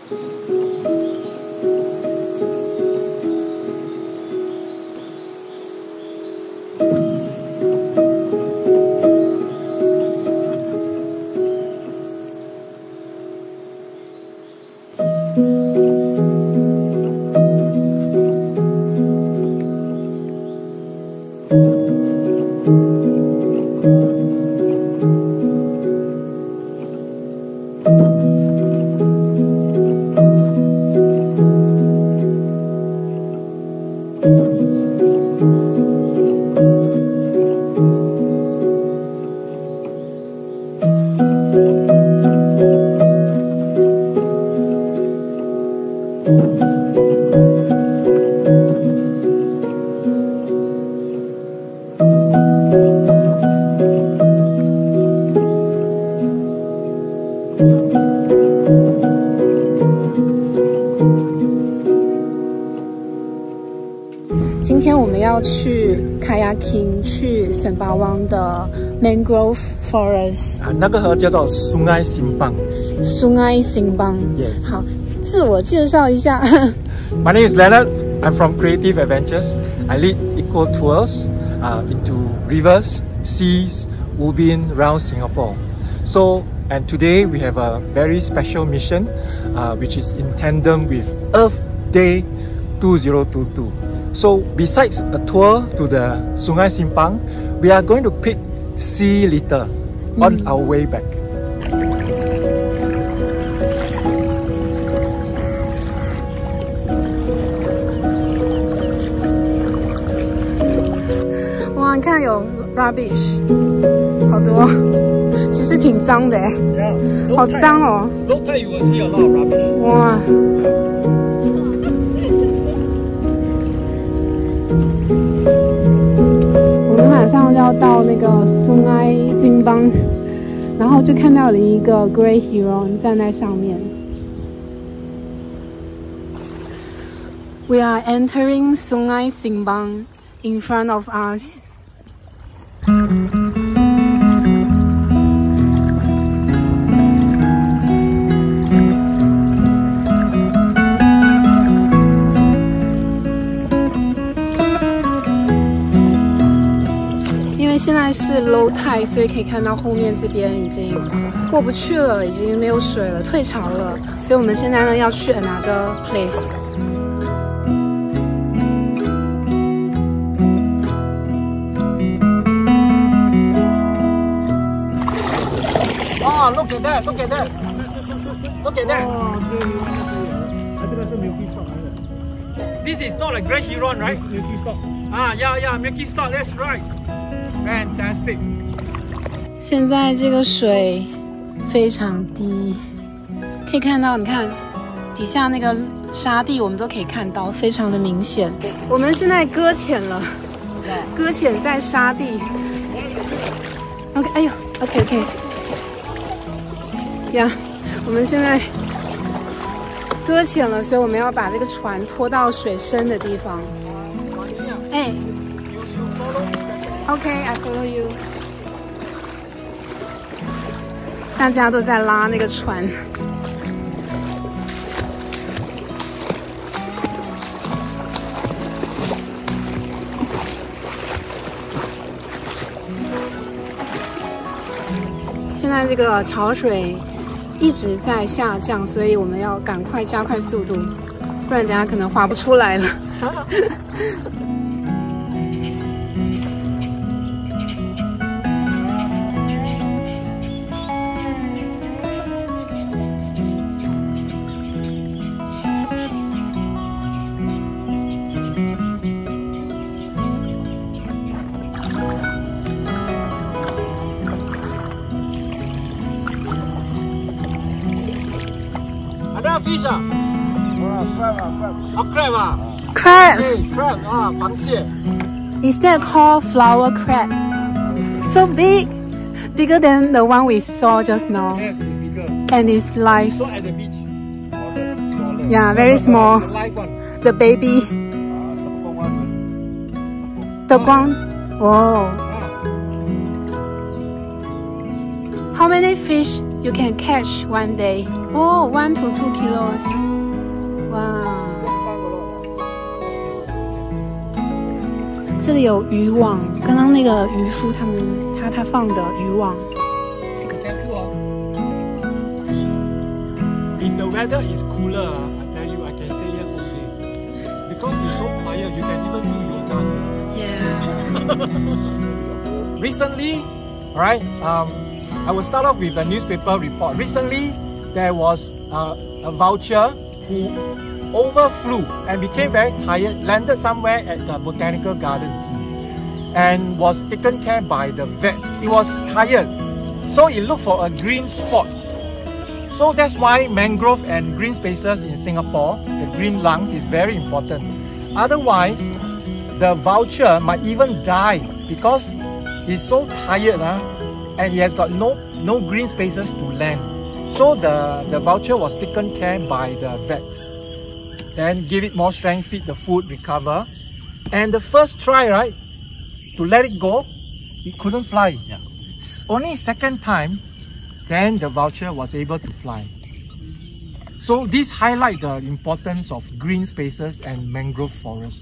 今天我们要去 kayaking 去Sembawang的 mangrove forest。 那个河叫做 Sungai Simpang。 Sungai Simpang。Yes。好，自我介绍一下。 My name is Leonard. I'm from Creative Adventures. I lead eco tours into rivers, seas, ubin around Singapore. And today we have a very special mission, which is in tandem with Earth Day 2022. So besides a tour to the Sungai Simpang, we are going to pick sea litter on our way back. 哇，你看有 rubbish， 好多，其实挺脏的哎， Yeah, 好脏哦。 Low tide you will see a lot of rubbish. 哇。我们马上要到那个Sungai Simpang，然后就看到了一个 Grey Heron 站在上面。We are entering Sungai Simpang in front of us. 现在是 low tide， 所以可以看到后面这边已经过不去了，已经没有水了，退潮了。所以我们现在呢要去 another place。 Oh, look at that! Look at that! Look at that! 哦，对，这个是 Milky Stock 来的。 This is not a Grey Heron, right? Milky Stock。 Yeah, Milky Stock. That's right. Fantastic. 现在这个水非常低，可以看到，你看底下那个沙地，我们都可以看到，非常的明显。我们现在搁浅了，搁浅在沙地。OK， 哎呦 ，OK， 呀，我们现在搁浅了，所以我们要把这个船拖到水深的地方。哎。Okay, I follow you. 大家都在拉那个船。现在这个潮水一直在下降，所以我们要赶快加快速度，不然等下可能划不出来了。 Fish 啊 crab 啊 crab crab 啊，螃蟹。 Is that called flower crab? So big, bigger than the one we saw just now. Yes, it's bigger. And it's like, We saw at the beach. Smaller. Yeah, very small. The live one. The baby. The guang. Whoa. How many fish you can catch one day. Oh, 1 to 2 kilos. Wow. 这里有渔网，刚刚那个渔夫他放的渔网。 If the weather is cooler, I tell you, I can stay here all day because it's so quiet. You can even do yoga. Yeah. Recently, right? I will start off with a newspaper report. Recently, there was a vulture who overflew and became very tired, landed somewhere at the botanical gardens and was taken care by the vet. It was tired, so it looked for a green spot. So that's why mangrove and green spaces in Singapore, the green lungs, is very important. Otherwise, the vulture might even die because he's so tired and he has got no green spaces to land. So the vulture was taken care by the vet. Then give it more strength, feed the food, recover. And the first try, right, to let it go, it couldn't fly. Yeah. Only second time, then the vulture was able to fly. So this highlights the importance of green spaces and mangrove forests.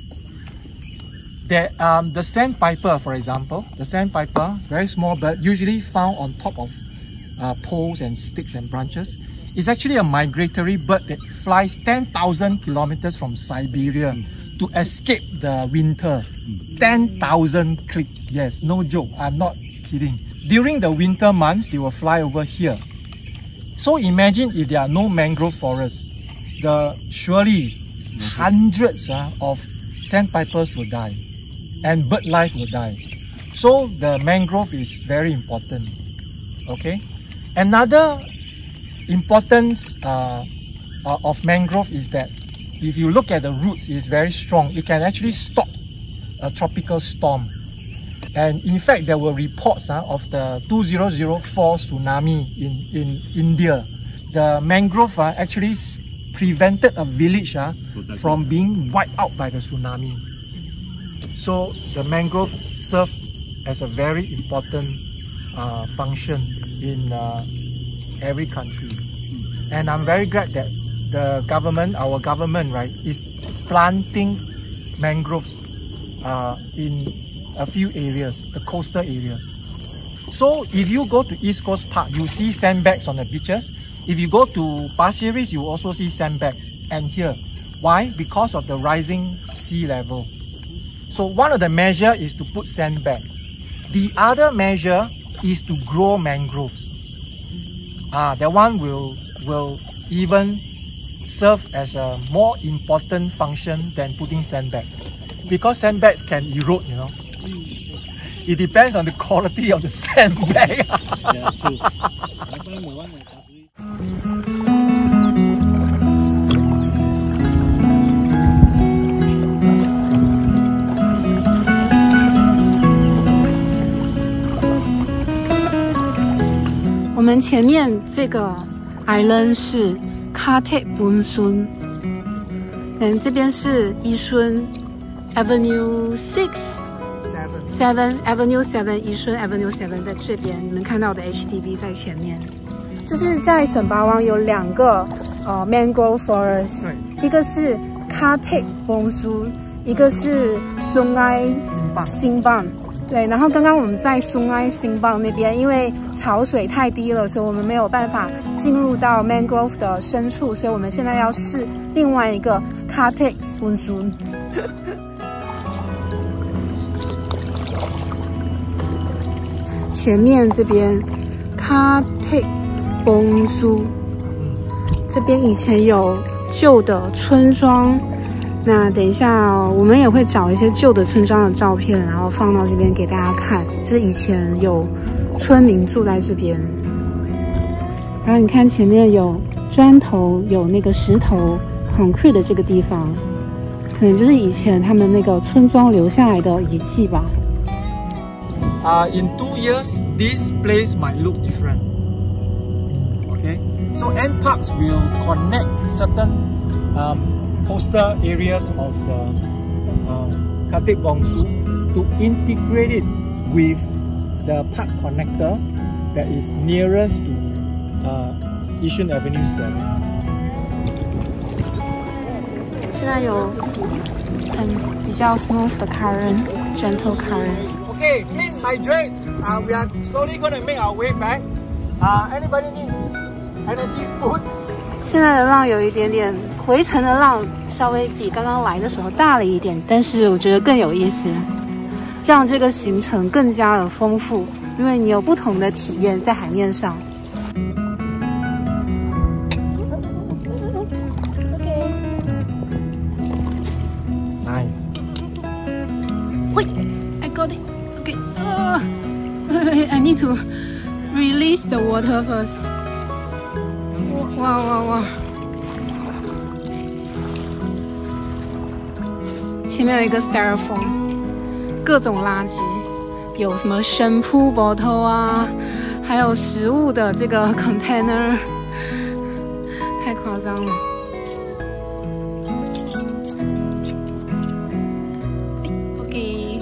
The sandpiper, for example, the sandpiper, very small bird, usually found on top of poles and sticks and branches. It's actually a migratory bird that flies 10,000 kilometers from Siberia to escape the winter. 10,000 click. Yes, no joke. I'm not kidding. During the winter months, they will fly over here. So imagine if there are no mangrove forests, surely hundreds of sandpipers will die and bird life will die. So the mangrove is very important. Okay. Another importance of mangrove is that if you look at the roots, it's very strong. It can actually stop a tropical storm. And in fact, there were reports of the 2004 tsunami in India. The mangrove actually prevented a village from being wiped out by the tsunami. So the mangrove served as a very important function in every country. And I'm very glad that our government, right, is planting mangroves in a few areas, the coastal areas. So if you go to East Coast Park, you see sandbags on the beaches. If you go to Pasir Ris, you also see sandbags. And here, why? Because of the rising sea level. So one of the measures is to put sandbag. The other measure is to grow mangroves. That one will even serve as a more important function than putting sandbags. Because sandbags can erode, you know. It depends on the quality of the sandbag. Yeah, true. 我们前面这个 island 是 Khatib Bun Sun， 这边是伊顺 Avenue 7 Avenue 7， 伊顺 Avenue 7在这边，你们看到的 HDB 在前面。这是在省巴湾有2个mangrove forest， 一个是 Khatib Bun Sun， 一个是 Sungai Simbang。对，然后刚刚我们在 Sungai Simbang 那边，因为潮水太低了，所以我们没有办法进入到 mangrove 的深处，所以我们现在要试另外一个 Khatib Bun Sun。前面这边 Khatib Bun Sun， 这边以前有旧的村庄。那等一下我们也会找一些旧的村庄的照片，然后放到这边给大家看，就是以前有村民住在这边。然后你看前面有砖头，有那个石头 concrete 的这个地方，可能就是以前他们那个村庄留下来的遗迹吧。 In 2 years, this place might look different. Okay, so NParks will connect certain coastal areas of the Khatib Bun Sun to integrate it with the park connector that is nearest to Yishun Avenue 7。 现在有比较 smooth 的 current, gentle current. Okay, please hydrate. We are slowly going to make our way back. Anybody needs energy food? 现在的浪有一点点，回程的浪稍微比刚刚来的时候大了一点，但是我觉得更有意思，让这个行程更加的丰富，因为你有不同的体验在海面上。 Nice. Wait, I got it. Okay. I need to release the water first. 哇！前面有一个 styrofoam， 各种垃圾，有什么生扑 bottle 啊，还有食物的这个 container， 太夸张了。OK。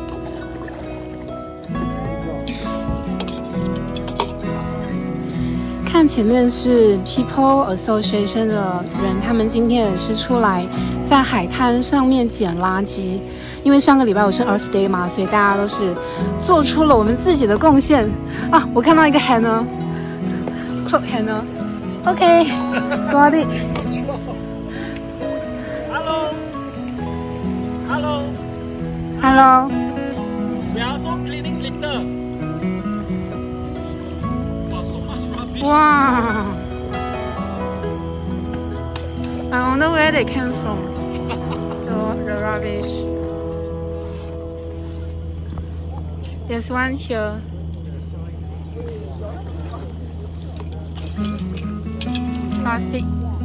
看前面是 People Association 的人，他们今天也是出来在海滩上面捡垃圾。因为上个礼拜我是 Earth Day 嘛，所以大家都是做出了我们自己的贡献啊！我看到一个 Hannah Cloud Hannah OK got it Hello We are also cleaning litter. Wow, so much rubbish. Wow I wonder where they came from. The rubbish. There's one here. Plastic.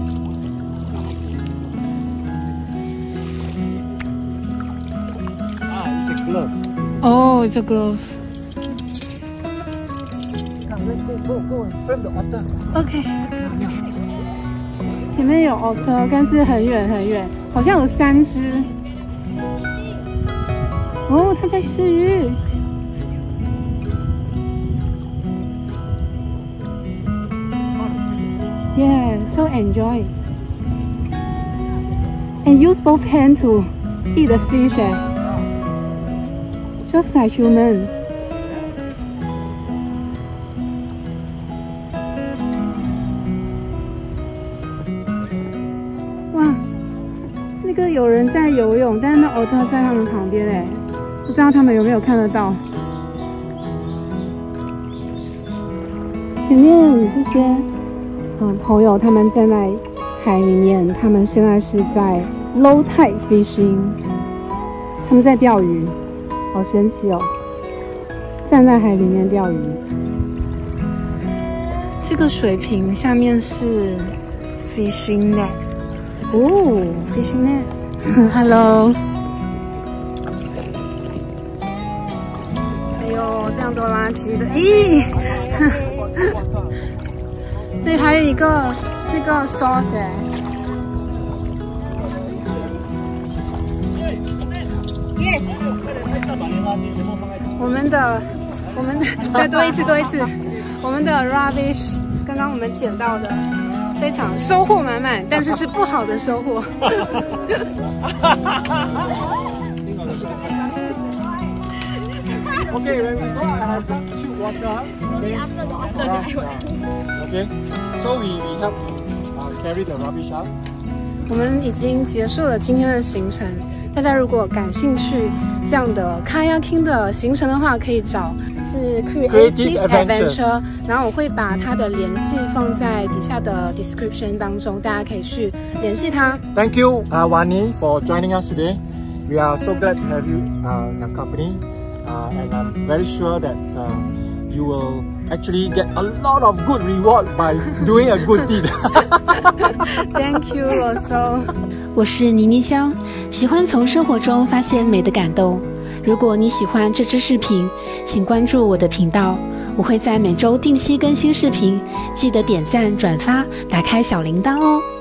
It's a glove. Oh, it's a glove. Now let's go and film the otter. OK. 前面有 otter， 但是很远很远，好像有3只。哦，它在吃鱼。Yeah, so enjoy. And use both hands to eat the fish, just like human. 哇，那个有人在游泳，但是那 otter 在他们旁边哎，不知道他们有没有看得到？前面这些。朋友他们站在海里面，他们现在是在 low tide fishing， 他们在钓鱼，好神奇哦！站在海里面钓鱼。这个水瓶下面是 fishing net， 哦 ，fishing net，Hello， 哎呦，这样多垃圾的，咦！那还有一个那个 sauce 哎，我们的再多一次，我们的 rubbish 刚刚我们捡到的，非常收获满满，但是是不好的收获。 Okay, when we go, I have some chilled water. Okay, so we help carry the rubbish out. 我们已经结束了今天的行程。大家如果感兴趣这样的 kayaking 的行程的话，可以找是 Creative Adventure， 然后我会把他的联系放在底下的 description 当中，大家可以去联系他。 Thank you, Wani, for joining us today. We are so glad to have you in our company, and I'm very sure that you will actually get a lot of good reward by doing a good deed. Thank you also. 我是倪妮香，喜欢从生活中发现美的感动。如果你喜欢这支视频，请关注我的频道，我会在每周定期更新视频，记得点赞、转发、打开小铃铛哦。